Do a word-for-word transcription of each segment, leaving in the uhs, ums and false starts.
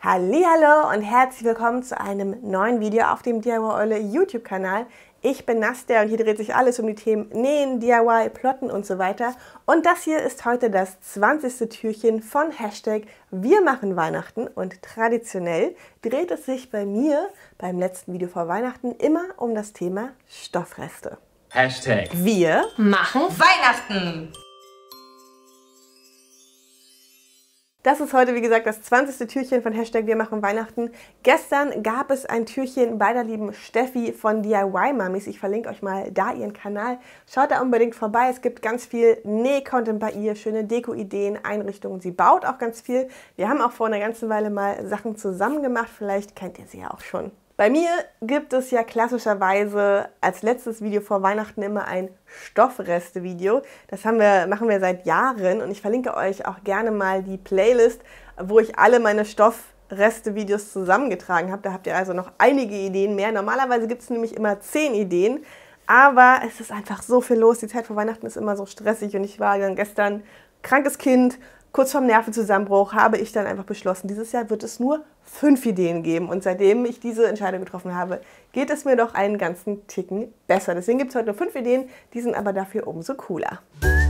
Hallihallo und herzlich willkommen zu einem neuen Video auf dem D I Y Eule YouTube-Kanal. Ich bin Nastja und hier dreht sich alles um die Themen Nähen, D I Y, Plotten und so weiter. Und das hier ist heute das zwanzigste Türchen von Hashtag Wir machen Weihnachten. Und traditionell dreht es sich bei mir beim letzten Video vor Weihnachten immer um das Thema Stoffreste. Hashtag Wir machen Weihnachten. Das ist heute, wie gesagt, das zwanzigste Türchen von Hashtag Wir machen Weihnachten. Gestern gab es ein Türchen bei der lieben Steffi von D I Y-Mamis. Ich verlinke euch mal da ihren Kanal. Schaut da unbedingt vorbei. Es gibt ganz viel Näh-Content bei ihr, schöne Deko-Ideen, Einrichtungen. Sie baut auch ganz viel. Wir haben auch vor einer ganzen Weile mal Sachen zusammen gemacht. Vielleicht kennt ihr sie ja auch schon. Bei mir gibt es ja klassischerweise als letztes Video vor Weihnachten immer ein Stoffreste-Video. Das haben wir, machen wir seit Jahren und ich verlinke euch auch gerne mal die Playlist, wo ich alle meine Stoffreste-Videos zusammengetragen habe. Da habt ihr also noch einige Ideen mehr. Normalerweise gibt es nämlich immer zehn Ideen, aber es ist einfach so viel los. Die Zeit vor Weihnachten ist immer so stressig und ich war dann gestern krankes Kind. Kurz vorm Nervenzusammenbruch habe ich dann einfach beschlossen, dieses Jahr wird es nur fünf Ideen geben. Und seitdem ich diese Entscheidung getroffen habe, geht es mir doch einen ganzen Ticken besser. Deswegen gibt es heute nur fünf Ideen, die sind aber dafür umso cooler.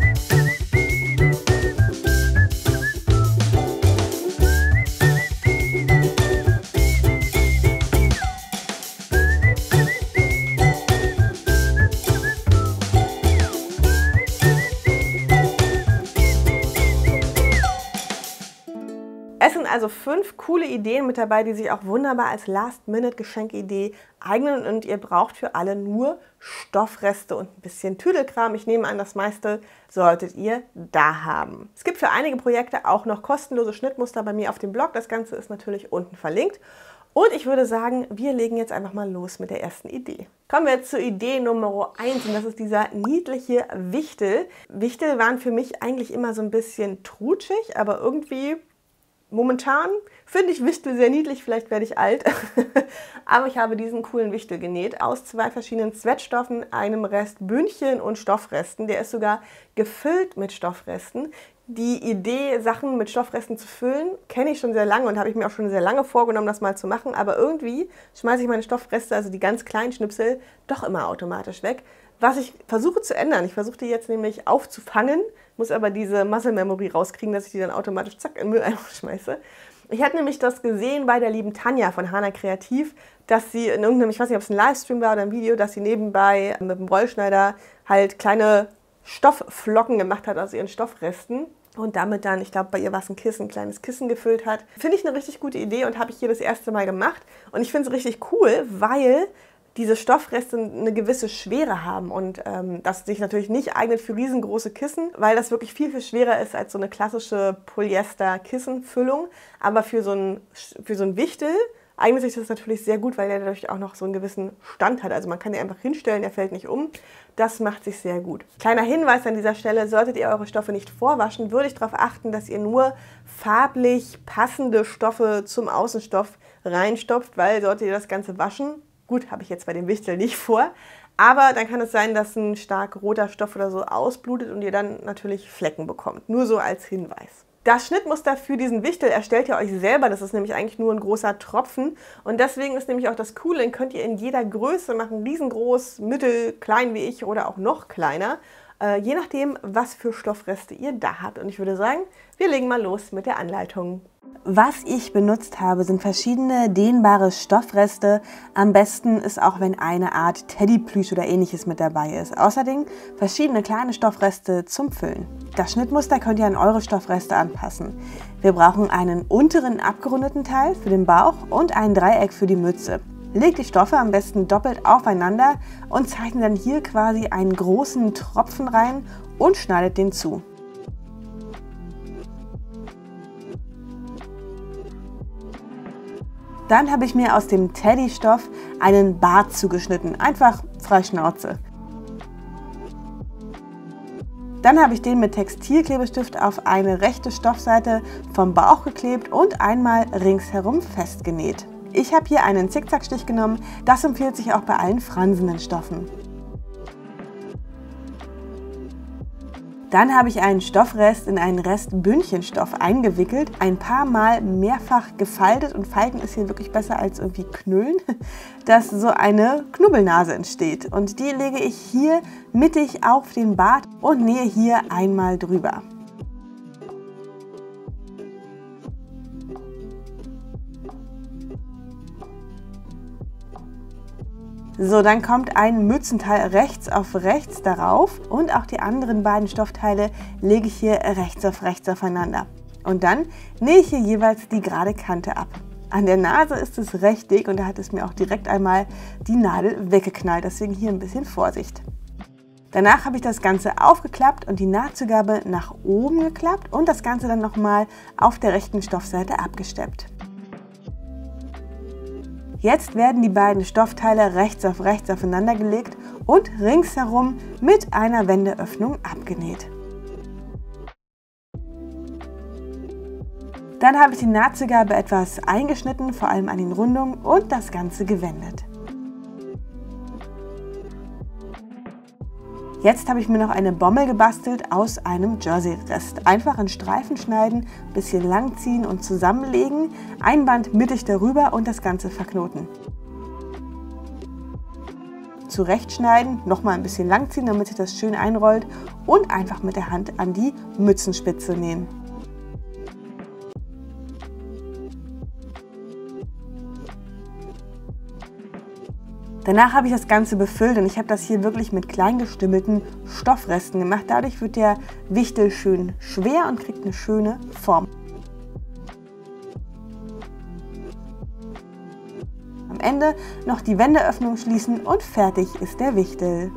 Es sind also fünf coole Ideen mit dabei, die sich auch wunderbar als Last-Minute-Geschenkidee eignen und ihr braucht für alle nur Stoffreste und ein bisschen Tüdelkram. Ich nehme an, das meiste solltet ihr da haben. Es gibt für einige Projekte auch noch kostenlose Schnittmuster bei mir auf dem Blog. Das Ganze ist natürlich unten verlinkt. Und ich würde sagen, wir legen jetzt einfach mal los mit der ersten Idee. Kommen wir jetzt zur Idee Nummer eins und das ist dieser niedliche Wichtel. Wichtel waren für mich eigentlich immer so ein bisschen trutschig, aber irgendwie momentan finde ich Wichtel sehr niedlich, vielleicht werde ich alt, aber ich habe diesen coolen Wichtel genäht aus zwei verschiedenen Sweatstoffen, einem Rest Bündchen und Stoffresten. Der ist sogar gefüllt mit Stoffresten. Die Idee, Sachen mit Stoffresten zu füllen, kenne ich schon sehr lange und habe ich mir auch schon sehr lange vorgenommen, das mal zu machen, aber irgendwie schmeiße ich meine Stoffreste, also die ganz kleinen Schnipsel, doch immer automatisch weg. Was ich versuche zu ändern, ich versuche die jetzt nämlich aufzufangen, muss aber diese Muscle Memory rauskriegen, dass ich die dann automatisch zack in den Mülleimer schmeiße. Ich hatte nämlich das gesehen bei der lieben Tanja von Hana Kreativ, dass sie in irgendeinem, ich weiß nicht, ob es ein Livestream war oder ein Video, dass sie nebenbei mit dem Rollschneider halt kleine Stoffflocken gemacht hat aus ihren Stoffresten und damit dann, ich glaube, bei ihr war es ein Kissen, ein kleines Kissen gefüllt hat. Finde ich eine richtig gute Idee und habe ich hier das erste Mal gemacht und ich finde es richtig cool, weil diese Stoffreste eine gewisse Schwere haben und ähm, das sich natürlich nicht eignet für riesengroße Kissen, weil das wirklich viel, viel schwerer ist als so eine klassische Polyester-Kissenfüllung. Aber für so ein, für so ein Wichtel eignet sich das natürlich sehr gut, weil der dadurch auch noch so einen gewissen Stand hat. Also man kann den einfach hinstellen, der fällt nicht um. Das macht sich sehr gut. Kleiner Hinweis an dieser Stelle, solltet ihr eure Stoffe nicht vorwaschen, würde ich darauf achten, dass ihr nur farblich passende Stoffe zum Außenstoff reinstopft, weil solltet ihr das Ganze waschen, gut, habe ich jetzt bei dem Wichtel nicht vor, aber dann kann es sein, dass ein stark roter Stoff oder so ausblutet und ihr dann natürlich Flecken bekommt. Nur so als Hinweis. Das Schnittmuster für diesen Wichtel erstellt ihr euch selber, das ist nämlich eigentlich nur ein großer Tropfen und deswegen ist nämlich auch das Coole, den könnt ihr in jeder Größe machen, riesengroß, mittel, klein wie ich oder auch noch kleiner, äh, je nachdem, was für Stoffreste ihr da habt. Und ich würde sagen, wir legen mal los mit der Anleitung. Was ich benutzt habe, sind verschiedene dehnbare Stoffreste. Am besten ist auch, wenn eine Art Teddyplüsch oder ähnliches mit dabei ist. Außerdem verschiedene kleine Stoffreste zum Füllen. Das Schnittmuster könnt ihr an eure Stoffreste anpassen. Wir brauchen einen unteren abgerundeten Teil für den Bauch und ein Dreieck für die Mütze. Legt die Stoffe am besten doppelt aufeinander und zeichnet dann hier quasi einen großen Tropfen rein und schneidet den zu. Dann habe ich mir aus dem Teddy-Stoff einen Bart zugeschnitten, einfach frei Schnauze. Dann habe ich den mit Textilklebestift auf eine rechte Stoffseite vom Bauch geklebt und einmal ringsherum festgenäht. Ich habe hier einen Zickzackstich genommen, das empfiehlt sich auch bei allen fransenden Stoffen. Dann habe ich einen Stoffrest in einen Rest Bündchenstoff eingewickelt, ein paar Mal mehrfach gefaltet und falten ist hier wirklich besser als irgendwie knüllen, dass so eine Knubbelnase entsteht. Und die lege ich hier mittig auf den Bart und nähe hier einmal drüber. So, dann kommt ein Mützenteil rechts auf rechts darauf und auch die anderen beiden Stoffteile lege ich hier rechts auf rechts aufeinander. Und dann nähe ich hier jeweils die gerade Kante ab. An der Nase ist es recht dick und da hat es mir auch direkt einmal die Nadel weggeknallt, deswegen hier ein bisschen Vorsicht. Danach habe ich das Ganze aufgeklappt und die Nahtzugabe nach oben geklappt und das Ganze dann nochmal auf der rechten Stoffseite abgesteppt. Jetzt werden die beiden Stoffteile rechts auf rechts aufeinander gelegt und ringsherum mit einer Wendeöffnung abgenäht. Dann habe ich die Nahtzugabe etwas eingeschnitten, vor allem an den Rundungen, und das Ganze gewendet. Jetzt habe ich mir noch eine Bommel gebastelt aus einem Jersey-Rest. Einfach in Streifen schneiden, bisschen lang ziehen und zusammenlegen, ein Band mittig darüber und das Ganze verknoten. Zurechtschneiden, nochmal ein bisschen lang ziehen, damit sich das schön einrollt und einfach mit der Hand an die Mützenspitze nähen. Danach habe ich das Ganze befüllt und ich habe das hier wirklich mit klein gestümmelten Stoffresten gemacht. Dadurch wird der Wichtel schön schwer und kriegt eine schöne Form. Am Ende noch die Wendeöffnung schließen und fertig ist der Wichtel.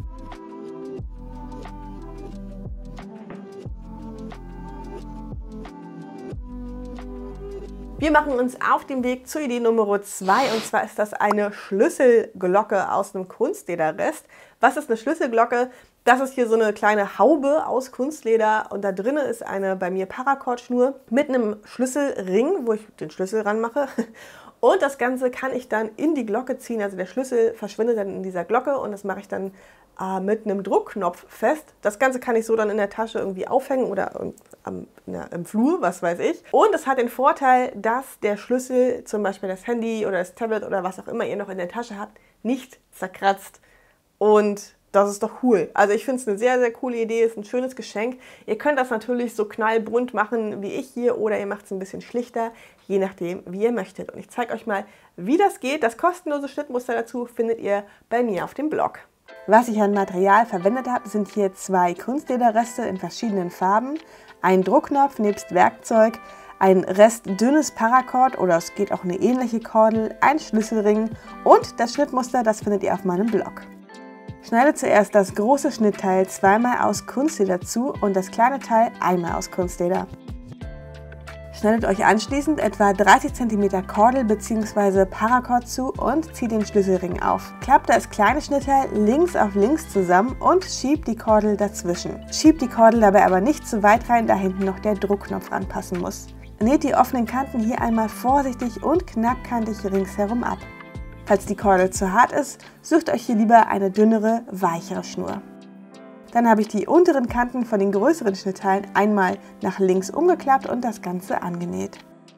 Wir machen uns auf den Weg zur Idee Nummer zwei und zwar ist das eine Schlüsselglocke aus einem Kunstlederrest. Was ist eine Schlüsselglocke? Das ist hier so eine kleine Haube aus Kunstleder und da drinnen ist eine bei mir Paracord-Schnur mit einem Schlüsselring, wo ich den Schlüssel ranmache. Und das Ganze kann ich dann in die Glocke ziehen, also der Schlüssel verschwindet dann in dieser Glocke und das mache ich dann äh, mit einem Druckknopf fest. Das Ganze kann ich so dann in der Tasche irgendwie aufhängen oder am, na, im Flur, was weiß ich. Und es hat den Vorteil, dass der Schlüssel, zum Beispiel das Handy oder das Tablet oder was auch immer ihr noch in der Tasche habt, nicht zerkratzt. Und das ist doch cool. Also ich finde es eine sehr, sehr coole Idee, ist ein schönes Geschenk. Ihr könnt das natürlich so knallbunt machen wie ich hier oder ihr macht es ein bisschen schlichter, je nachdem, wie ihr möchtet. Und ich zeige euch mal, wie das geht. Das kostenlose Schnittmuster dazu findet ihr bei mir auf dem Blog. Was ich an Material verwendet habe, sind hier zwei Kunstlederreste in verschiedenen Farben, ein Druckknopf nebst Werkzeug, ein Rest dünnes Paracord oder es geht auch eine ähnliche Kordel, ein Schlüsselring und das Schnittmuster, das findet ihr auf meinem Blog. Schneide zuerst das große Schnittteil zweimal aus Kunstleder zu und das kleine Teil einmal aus Kunstleder. Schneidet euch anschließend etwa dreißig Zentimeter Kordel bzw. Paracord zu und zieht den Schlüsselring auf. Klappt das kleine Schnittteil links auf links zusammen und schiebt die Kordel dazwischen. Schiebt die Kordel dabei aber nicht zu weit rein, da hinten noch der Druckknopf anpassen muss. Näht die offenen Kanten hier einmal vorsichtig und knackkantig ringsherum ab. Falls die Kordel zu hart ist, sucht euch hier lieber eine dünnere, weichere Schnur. Dann habe ich die unteren Kanten von den größeren Schnittteilen einmal nach links umgeklappt und das Ganze angenäht.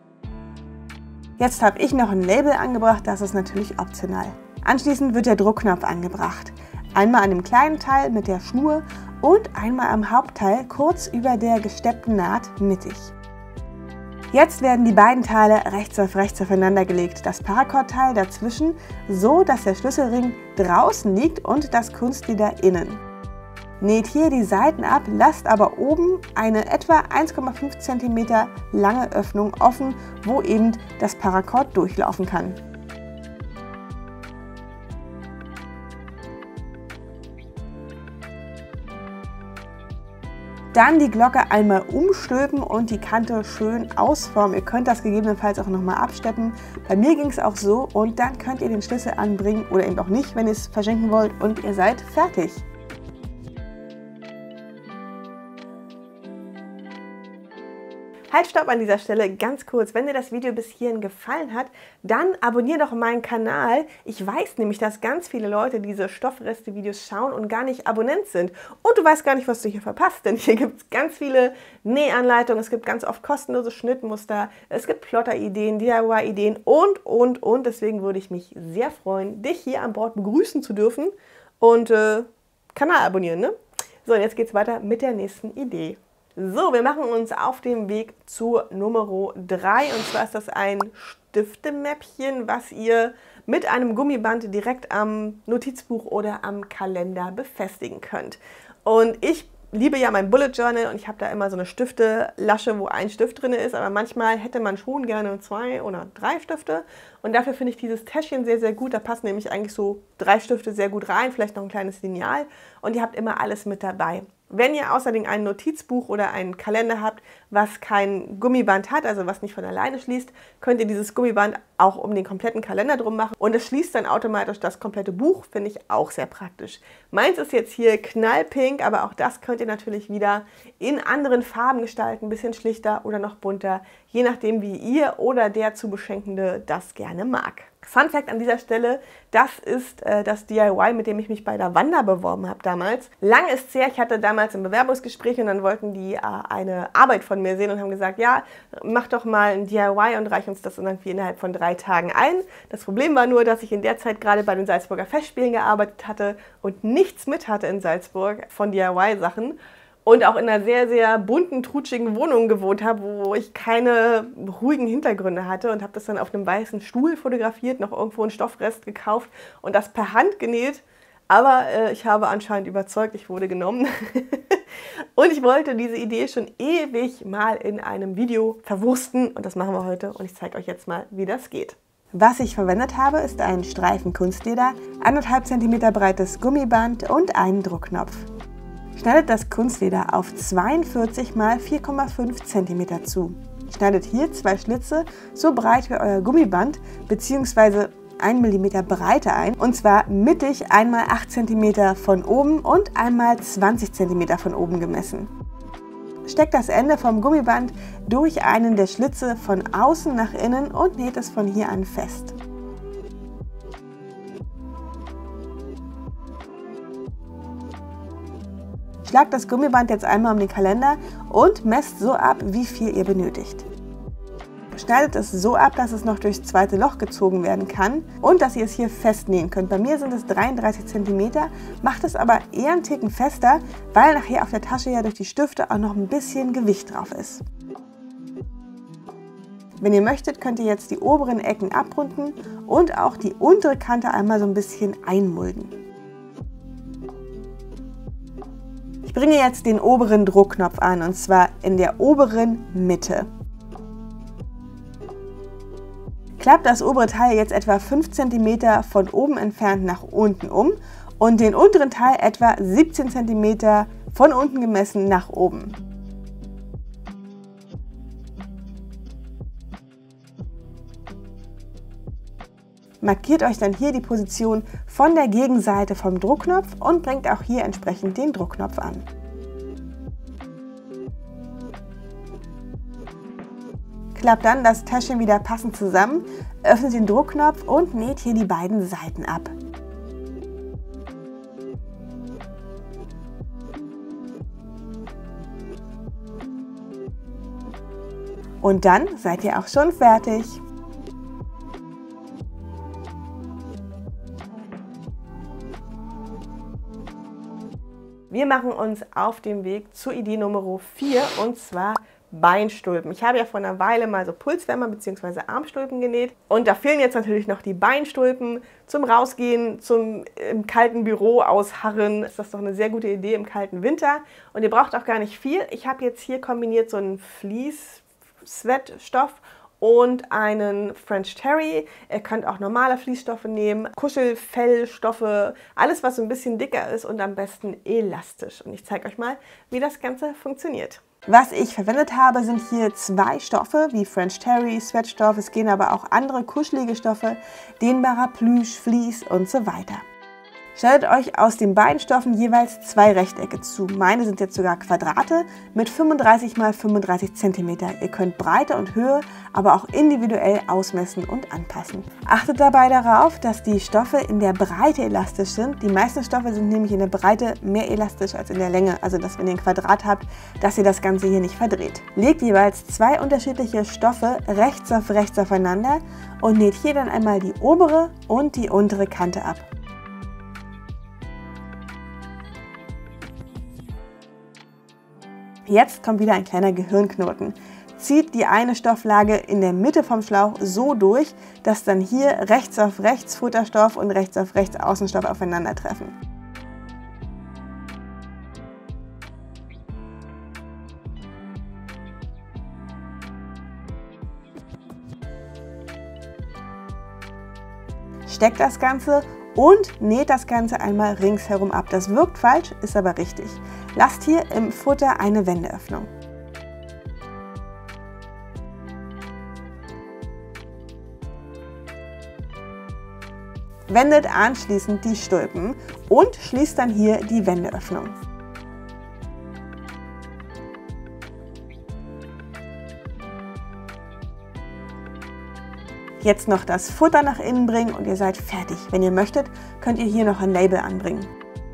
Jetzt habe ich noch ein Label angebracht, das ist natürlich optional. Anschließend wird der Druckknopf angebracht. Einmal an dem kleinen Teil mit der Schnur und einmal am Hauptteil kurz über der gesteppten Naht mittig. Jetzt werden die beiden Teile rechts auf rechts aufeinander gelegt, das Paracord-Teil dazwischen, so dass der Schlüsselring draußen liegt und das Kunstleder innen. Näht hier die Seiten ab, lasst aber oben eine etwa eins Komma fünf Zentimeter lange Öffnung offen, wo eben das Paracord durchlaufen kann. Dann die Glocke einmal umstülpen und die Kante schön ausformen. Ihr könnt das gegebenenfalls auch nochmal absteppen. Bei mir ging es auch so und dann könnt ihr den Schlüssel anbringen oder eben auch nicht, wenn ihr es verschenken wollt und ihr seid fertig. Halt, stopp an dieser Stelle, ganz kurz. Wenn dir das Video bis hierhin gefallen hat, dann abonniere doch meinen Kanal. Ich weiß nämlich, dass ganz viele Leute diese Stoffreste-Videos schauen und gar nicht Abonnent sind. Und du weißt gar nicht, was du hier verpasst, denn hier gibt es ganz viele Nähanleitungen, es gibt ganz oft kostenlose Schnittmuster, es gibt Plotter-Ideen, D I Y-Ideen und, und, und. Deswegen würde ich mich sehr freuen, dich hier an Bord begrüßen zu dürfen und äh, Kanal abonnieren, ne? So, und jetzt geht's weiter mit der nächsten Idee. So, wir machen uns auf den Weg zur Nummer drei und zwar ist das ein Stiftemäppchen, was ihr mit einem Gummiband direkt am Notizbuch oder am Kalender befestigen könnt. Und ich liebe ja mein Bullet Journal und ich habe da immer so eine Stiftelasche, wo ein Stift drin ist, aber manchmal hätte man schon gerne zwei oder drei Stifte und dafür finde ich dieses Täschchen sehr, sehr gut. Da passen nämlich eigentlich so drei Stifte sehr gut rein, vielleicht noch ein kleines Lineal und ihr habt immer alles mit dabei. Wenn ihr außerdem ein Notizbuch oder einen Kalender habt, was kein Gummiband hat, also was nicht von alleine schließt, könnt ihr dieses Gummiband auch um den kompletten Kalender drum machen und es schließt dann automatisch das komplette Buch, finde ich auch sehr praktisch. Meins ist jetzt hier knallpink, aber auch das könnt ihr natürlich wieder in anderen Farben gestalten, ein bisschen schlichter oder noch bunter, je nachdem wie ihr oder der zu Beschenkende das gerne mag. Fun Fact an dieser Stelle, das ist äh, das D I Y, mit dem ich mich bei der Wanda beworben habe damals. Lang ist es her, ich hatte damals ein Bewerbungsgespräch und dann wollten die äh, eine Arbeit von mir sehen und haben gesagt, ja, mach doch mal ein D I Y und reich uns das irgendwie innerhalb von drei Tagen ein. Das Problem war nur, dass ich in der Zeit gerade bei den Salzburger Festspielen gearbeitet hatte und nichts mit hatte in Salzburg von D I Y-Sachen. Und auch in einer sehr, sehr bunten, trutschigen Wohnung gewohnt habe, wo ich keine ruhigen Hintergründe hatte und habe das dann auf einem weißen Stuhl fotografiert, noch irgendwo einen Stoffrest gekauft und das per Hand genäht. Aber äh, ich habe anscheinend überzeugt, ich wurde genommen. Und ich wollte diese Idee schon ewig mal in einem Video verwursten und das machen wir heute und ich zeige euch jetzt mal, wie das geht. Was ich verwendet habe, ist ein Streifen Kunstleder, anderthalb Zentimeter breites Gummiband und einen Druckknopf. Schneidet das Kunstleder auf zweiundvierzig mal vier Komma fünf Zentimeter zu. Schneidet hier zwei Schlitze so breit wie euer Gummiband bzw. ein Millimeter Breite ein und zwar mittig einmal acht Zentimeter von oben und einmal zwanzig Zentimeter von oben gemessen. Steckt das Ende vom Gummiband durch einen der Schlitze von außen nach innen und näht es von hier an fest. Schlagt das Gummiband jetzt einmal um den Kalender und messt so ab, wie viel ihr benötigt. Schneidet es so ab, dass es noch durchs zweite Loch gezogen werden kann und dass ihr es hier festnähen könnt. Bei mir sind es dreiunddreißig Zentimeter, macht es aber eher einen Ticken fester, weil nachher auf der Tasche ja durch die Stifte auch noch ein bisschen Gewicht drauf ist. Wenn ihr möchtet, könnt ihr jetzt die oberen Ecken abrunden und auch die untere Kante einmal so ein bisschen einmulden. Ich bringe jetzt den oberen Druckknopf an und zwar in der oberen Mitte. Klappt das obere Teil jetzt etwa fünf Zentimeter von oben entfernt nach unten um und den unteren Teil etwa siebzehn Zentimeter von unten gemessen nach oben. Markiert euch dann hier die Position von der Gegenseite vom Druckknopf und bringt auch hier entsprechend den Druckknopf an. Klappt dann das Täschchen wieder passend zusammen, öffnet den Druckknopf und näht hier die beiden Seiten ab. Und dann seid ihr auch schon fertig. Wir machen uns auf den Weg zur Idee Nummer vier und zwar Beinstulpen. Ich habe ja vor einer Weile mal so Pulswärmer bzw. Armstulpen genäht und da fehlen jetzt natürlich noch die Beinstulpen. Zum Rausgehen, zum im kalten Büro ausharren, ist das doch eine sehr gute Idee im kalten Winter. Und ihr braucht auch gar nicht viel. Ich habe jetzt hier kombiniert so einen Fleece-Sweat-Stoff und einen French Terry. Ihr könnt auch normale Fließstoffe nehmen, Kuschelfellstoffe, alles was so ein bisschen dicker ist und am besten elastisch. Und ich zeige euch mal, wie das Ganze funktioniert. Was ich verwendet habe, sind hier zwei Stoffe, wie French Terry, Sweatstoff, es gehen aber auch andere kuschelige Stoffe, dehnbarer Plüsch, Vlies und so weiter. Schneidet euch aus den beiden Stoffen jeweils zwei Rechtecke zu. Meine sind jetzt sogar Quadrate mit fünfunddreißig mal fünfunddreißig Zentimeter. Ihr könnt Breite und Höhe aber auch individuell ausmessen und anpassen. Achtet dabei darauf, dass die Stoffe in der Breite elastisch sind. Die meisten Stoffe sind nämlich in der Breite mehr elastisch als in der Länge. Also dass wenn ihr ein Quadrat habt, dass ihr das Ganze hier nicht verdreht. Legt jeweils zwei unterschiedliche Stoffe rechts auf rechts aufeinander und näht hier dann einmal die obere und die untere Kante ab. Jetzt kommt wieder ein kleiner Gehirnknoten. Zieht die eine Stofflage in der Mitte vom Schlauch so durch, dass dann hier rechts auf rechts Futterstoff und rechts auf rechts Außenstoff aufeinandertreffen. Steckt das Ganze und näht das Ganze einmal ringsherum ab. Das wirkt falsch, ist aber richtig. Lasst hier im Futter eine Wendeöffnung. Wendet anschließend die Stulpen und schließt dann hier die Wendeöffnung. Jetzt noch das Futter nach innen bringen und ihr seid fertig. Wenn ihr möchtet, könnt ihr hier noch ein Label anbringen.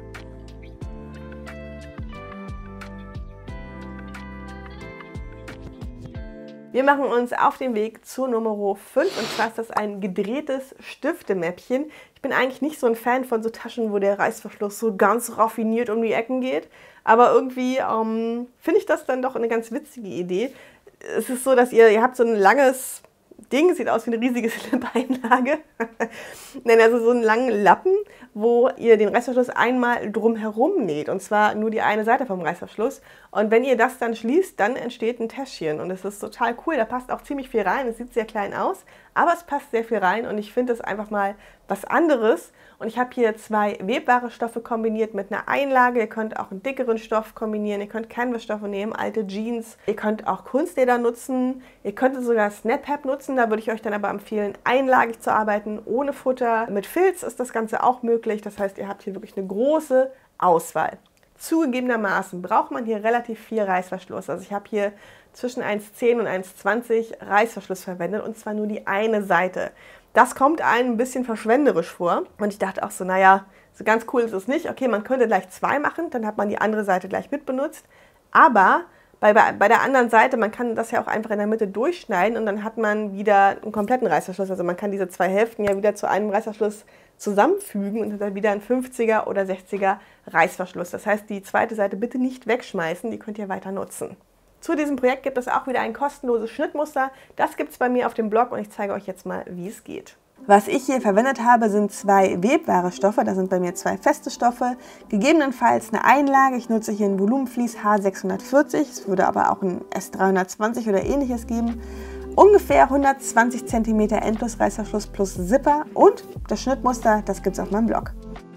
Wir machen uns auf den Weg zur Nummer fünf und zwar ist das ein gedrehtes Stiftemäppchen. Ich bin eigentlich nicht so ein Fan von so Taschen, wo der Reißverschluss so ganz raffiniert um die Ecken geht, aber irgendwie ähm, finde ich das dann doch eine ganz witzige Idee. Es ist so, dass ihr, ihr habt so ein langes Ding, sieht aus wie eine riesige Slip-Einlage. Nein, also so einen langen Lappen, wo ihr den Reißverschluss einmal drumherum näht. Und zwar nur die eine Seite vom Reißverschluss. Und wenn ihr das dann schließt, dann entsteht ein Täschchen. Und es ist total cool, da passt auch ziemlich viel rein. Es sieht sehr klein aus, aber es passt sehr viel rein. Und ich finde es einfach mal was anderes. Und ich habe hier zwei webbare Stoffe kombiniert mit einer Einlage. Ihr könnt auch einen dickeren Stoff kombinieren. Ihr könnt Canvas-Stoffe nehmen, alte Jeans. Ihr könnt auch Kunstleder nutzen. Ihr könntet sogar Snap-Hab nutzen. Da würde ich euch dann aber empfehlen, einlagig zu arbeiten, ohne Futter. Mit Filz ist das Ganze auch möglich. Das heißt, ihr habt hier wirklich eine große Auswahl. Zugegebenermaßen braucht man hier relativ viel Reißverschluss. Also ich habe hier zwischen eins Komma zehn und eins Komma zwanzig Reißverschluss verwendet und zwar nur die eine Seite. Das kommt einem ein bisschen verschwenderisch vor und ich dachte auch so, naja, so ganz cool ist es nicht. Okay, man könnte gleich zwei machen, dann hat man die andere Seite gleich mit benutzt. Aber bei, bei, bei der anderen Seite, man kann das ja auch einfach in der Mitte durchschneiden und dann hat man wieder einen kompletten Reißverschluss. Also man kann diese zwei Hälften ja wieder zu einem Reißverschluss zusammenfügen und hat dann wieder einen fünfziger oder sechziger Reißverschluss. Das heißt, die zweite Seite bitte nicht wegschmeißen, die könnt ihr weiter nutzen. Zu diesem Projekt gibt es auch wieder ein kostenloses Schnittmuster. Das gibt es bei mir auf dem Blog und ich zeige euch jetzt mal, wie es geht. Was ich hier verwendet habe, sind zwei webbare Stoffe. Das sind bei mir zwei feste Stoffe. Gegebenenfalls eine Einlage. Ich nutze hier ein Volumenvlies H sechshundertvierzig. Es würde aber auch ein S dreihundertzwanzig oder ähnliches geben. Ungefähr hundertzwanzig Zentimeter Endlosreißverschluss plus Zipper und das Schnittmuster, das gibt es auf meinem Blog.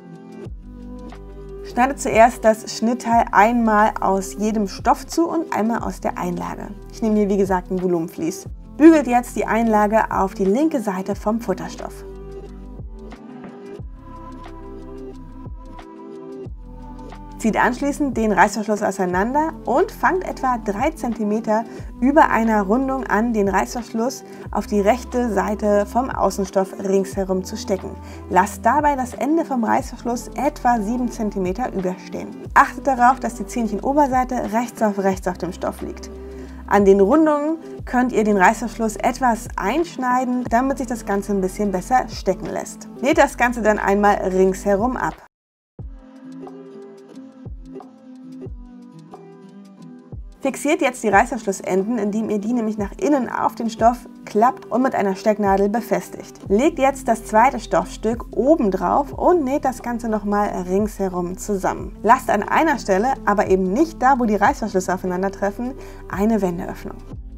Schneidet zuerst das Schnittteil einmal aus jedem Stoff zu und einmal aus der Einlage. Ich nehme hier wie gesagt ein Volumenvlies. Bügelt jetzt die Einlage auf die linke Seite vom Futterstoff. Zieht anschließend den Reißverschluss auseinander und fangt etwa drei Zentimeter über einer Rundung an, den Reißverschluss auf die rechte Seite vom Außenstoff ringsherum zu stecken. Lasst dabei das Ende vom Reißverschluss etwa sieben Zentimeter überstehen. Achtet darauf, dass die Zähnchenoberseite rechts auf rechts auf dem Stoff liegt. An den Rundungen könnt ihr den Reißverschluss etwas einschneiden, damit sich das Ganze ein bisschen besser stecken lässt. Näht das Ganze dann einmal ringsherum ab. Fixiert jetzt die Reißverschlussenden, indem ihr die nämlich nach innen auf den Stoff klappt und mit einer Stecknadel befestigt. Legt jetzt das zweite Stoffstück oben drauf und näht das Ganze nochmal ringsherum zusammen. Lasst an einer Stelle, aber eben nicht da, wo die Reißverschlüsse aufeinandertreffen, eine Wendeöffnung.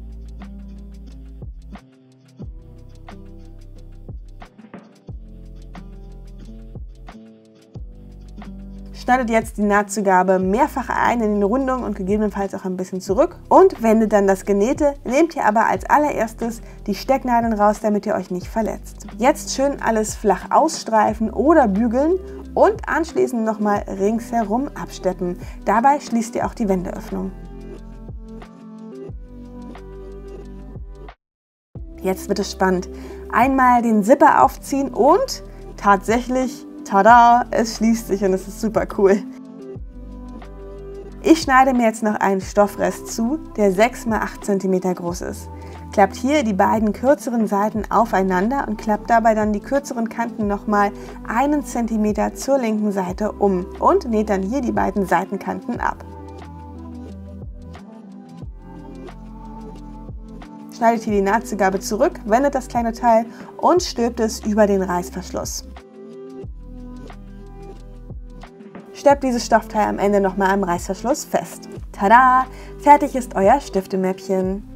Schneidet jetzt die Nahtzugabe mehrfach ein in den Rundungen und gegebenenfalls auch ein bisschen zurück und wendet dann das Genähte. Nehmt ihr aber als allererstes die Stecknadeln raus, damit ihr euch nicht verletzt. Jetzt schön alles flach ausstreifen oder bügeln und anschließend nochmal ringsherum absteppen. Dabei schließt ihr auch die Wendeöffnung. Jetzt wird es spannend. Einmal den Zipper aufziehen und tatsächlich, tada, es schließt sich und es ist super cool. Ich schneide mir jetzt noch einen Stoffrest zu, der sechs mal acht Zentimeter groß ist. Klappt hier die beiden kürzeren Seiten aufeinander und klappt dabei dann die kürzeren Kanten nochmal einen Zentimeter zur linken Seite um und näht dann hier die beiden Seitenkanten ab. Schneidet hier die Nahtzugabe zurück, wendet das kleine Teil und stülpt es über den Reißverschluss. Steppt dieses Stoffteil am Ende nochmal am Reißverschluss fest. Tada! Fertig ist euer Stiftemäppchen.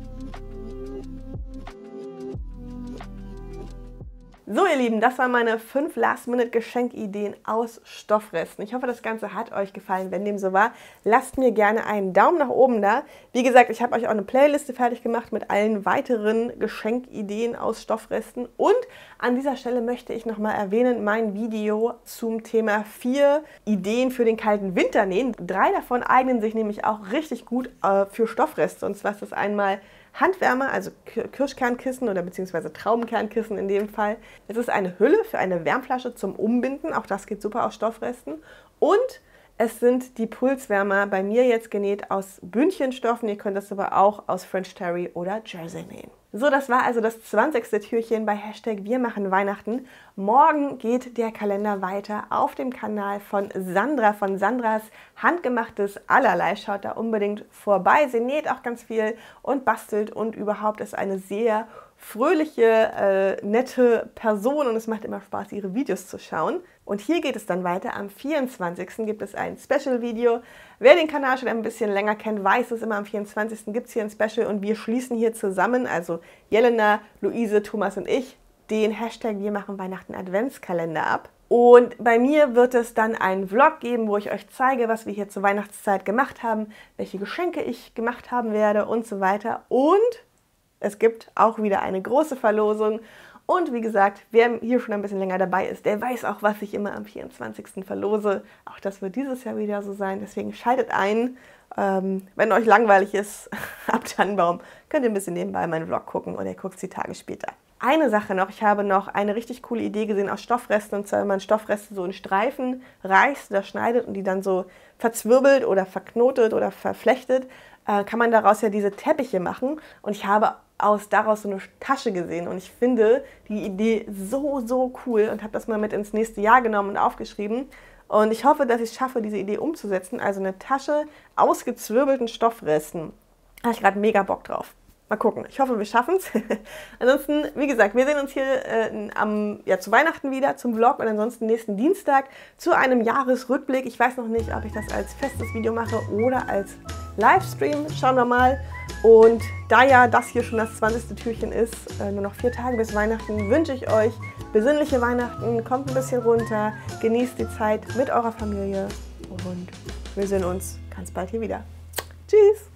So ihr Lieben, das waren meine fünf Last-Minute-Geschenkideen aus Stoffresten. Ich hoffe, das Ganze hat euch gefallen. Wenn dem so war, lasst mir gerne einen Daumen nach oben da. Wie gesagt, ich habe euch auch eine Playliste fertig gemacht mit allen weiteren Geschenkideen aus Stoffresten. Und an dieser Stelle möchte ich nochmal erwähnen, mein Video zum Thema vier Ideen für den kalten Winter nähen. Drei davon eignen sich nämlich auch richtig gut äh, für Stoffreste. Und zwar ist das einmal Handwärmer, also Kirschkernkissen oder beziehungsweise Traubenkernkissen in dem Fall. Es ist eine Hülle für eine Wärmflasche zum Umbinden, auch das geht super aus Stoffresten. Und es sind die Pulswärmer, bei mir jetzt genäht aus Bündchenstoffen. Ihr könnt das aber auch aus French Terry oder Jersey nähen. So, das war also das zwanzigste Türchen bei Hashtag Wir machen Weihnachten. Morgen geht der Kalender weiter auf dem Kanal von Sandra, von Sandras handgemachtes Allerlei. Schaut da unbedingt vorbei. Sie näht auch ganz viel und bastelt und überhaupt ist eine sehr fröhliche, äh, nette Person und es macht immer Spaß, ihre Videos zu schauen. Und hier geht es dann weiter. Am vierundzwanzigsten gibt es ein Special-Video. Wer den Kanal schon ein bisschen länger kennt, weiß es immer, am vierundzwanzigsten gibt es hier ein Special und wir schließen hier zusammen, also Jelena, Luise, Thomas und ich, den Hashtag Wir machen Weihnachten Adventskalender ab. Und bei mir wird es dann einen Vlog geben, wo ich euch zeige, was wir hier zur Weihnachtszeit gemacht haben, welche Geschenke ich gemacht haben werde und so weiter. Und es gibt auch wieder eine große Verlosung. Und wie gesagt, wer hier schon ein bisschen länger dabei ist, der weiß auch, was ich immer am vierundzwanzigsten verlose. Auch das wird dieses Jahr wieder so sein. Deswegen schaltet ein. Ähm, wenn euch langweilig ist, ab Tannenbaum, könnt ihr ein bisschen nebenbei meinen Vlog gucken oder ihr guckt es die Tage später. Eine Sache noch, ich habe noch eine richtig coole Idee gesehen aus Stoffresten. Und zwar, wenn man Stoffreste so in Streifen reißt oder schneidet und die dann so verzwirbelt oder verknotet oder verflechtet, äh, kann man daraus ja diese Teppiche machen. Und ich habe aus daraus so eine Tasche gesehen und ich finde die Idee so, so cool und habe das mal mit ins nächste Jahr genommen und aufgeschrieben. Und ich hoffe, dass ich es schaffe, diese Idee umzusetzen. Also eine Tasche aus gezwirbelten Stoffresten. Da habe ich gerade mega Bock drauf. Mal gucken. Ich hoffe, wir schaffen es. Ansonsten, wie gesagt, wir sehen uns hier äh, am, ja, zu Weihnachten wieder zum Vlog und ansonsten nächsten Dienstag zu einem Jahresrückblick. Ich weiß noch nicht, ob ich das als festes Video mache oder als Livestream. Schauen wir mal. Und da ja das hier schon das zwanzigste Türchen ist, äh, nur noch vier Tage bis Weihnachten, wünsche ich euch besinnliche Weihnachten. Kommt ein bisschen runter, genießt die Zeit mit eurer Familie und wir sehen uns ganz bald hier wieder. Tschüss!